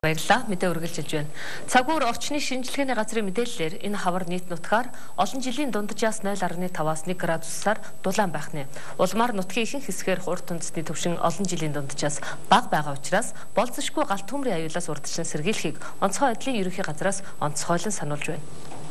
Баярлалаа. Мэдээ үргэлжилж байна. Цагуур орчны шинжилгээний газрын мэдээллээр энэ хавар нийт нутгаар олон жилийн дунджаас 0.5-аас 1 градусаар дулаан байх нэ. Улмаар нутгийн ихэнх хэсгээр урт үндэсний түвшин олон жилийн дунджаас бага байгаа учраас болцсошгүй галт төмрийн аюулаас урдчлан сэргийлэхийг онцгой байдлын ерөнхий газраас онцгойлон сануулж байна.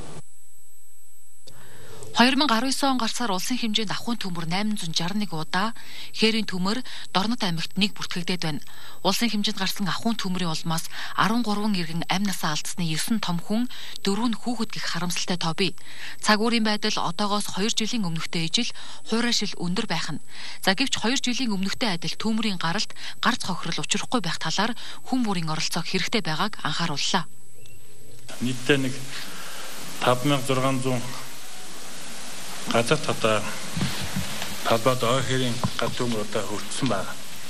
2019 он гарсаар улсын хэмжээнд ахуйн төмөр 861 удаа, хээрийн төмөр Дорнод аймагт 1 бүртгэгдээд байна. Улсын хэмжээнд гарсан ахуйн төмрийн улмаас 13 иргэн амь насаа алдсны 9 том хүн, 4 нь хүүхэд гэх харамсалтай тоо бий. Цаг уурын байдал одоогоос 2 жилийн өмнөхтэй ижил хуурай шил өндөр байх нь. За гэвч 2 жилийн өмнөхтэй адил төмрийн гаралт гарц хохирол учрахгүй байх талаар хүн бүрийн оролцоо хэрэгтэй байгааг анхаарууллаа. Нийтдээ нэг 5600 газар татаа талбайд ойрын галт төмөр одоо хүртсэн байна.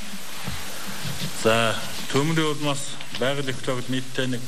За төмрийн улмаас байгаль экологид нийтдээ нэг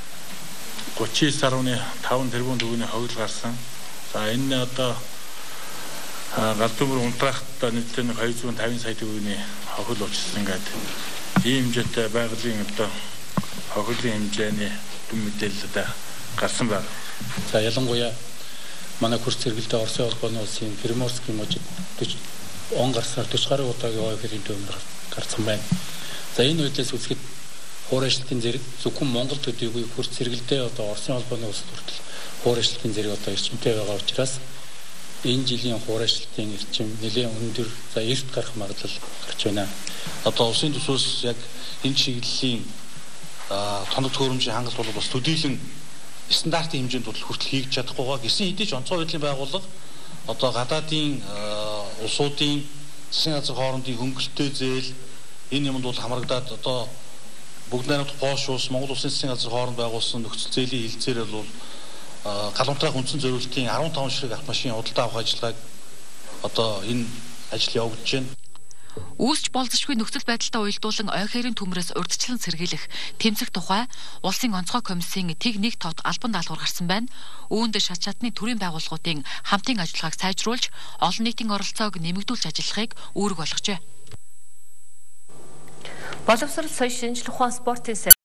39.5 тэрбум төгрөгийн ховлол гарсан. За энэ одоо галт төмөр унтраахад нийтдээ нэг 250 сая төгрөгийн ховлол учирсан гэдэг ийм хэмжээтэй байгалийн одоо ховлын хэмжээний дүн мэдээлэл гарсан байна. За ялангуяа манай хурц зэрэгэлдээ Оросын холбооны улсын Приморский мужид 40 он гарсаар 40 гаруй удаагийн ойрын төмөр гарсан байна. За энэ үеэс үзэхэд хуурайшлтын зэрэг зөвхөн Монгол төдийгүй хурц зэрэгэлдээ одоо Оросын холбооны улсад хүртэл хуурайшлтын зэрэг одоо эрчимтэй байгаа учраас энэ жилийн хуурайшлтын эрчим нэлээд өндөр, за эрт гарах магадлал гарч байна. Одоо улсын төсвөөс яг энэ чиглэлийн тоног төхөөрөмжийн хангалт бол бас төдийлөн стандартын хэмжээнд хүртэл хийж чадахгүйгаа гэсэн хэдий ч онцгой байдлын байгууллага одоо гадаадын улсуудын засгийн газар хоорондын хөнгөлөлтөө зээл энэ юмд бол хамрагдаад одоо бүгд найрамдах Польш улс, Монгол улсын засгийн газар хооронд байгуулсан нөхцөл зээлийн хилцээр бол галуунтраах үндсэн зориултын 15 ширхэг автомашин худалдаа авах ажиллагааг одоо энэ ажил явагдаж байна. Үүсч болзошгүй нөхцөл байдалтай уялдуулан ойрын төмрөөс урьдчилан сэргийлэх тэмцэх тухай улсын онцгой комиссийн тэг нэг товд албан даалгавар гарсан байна. Үүнд шат чадны төрийн байгууллагуудын хамтын ажиллагааг сайжруулж, олон нийтийн оролцоог нэмэгдүүлж ажиллахыг үүрэг болгожээ. Боловсрол, соёл шинжилгээ ухаан, спортын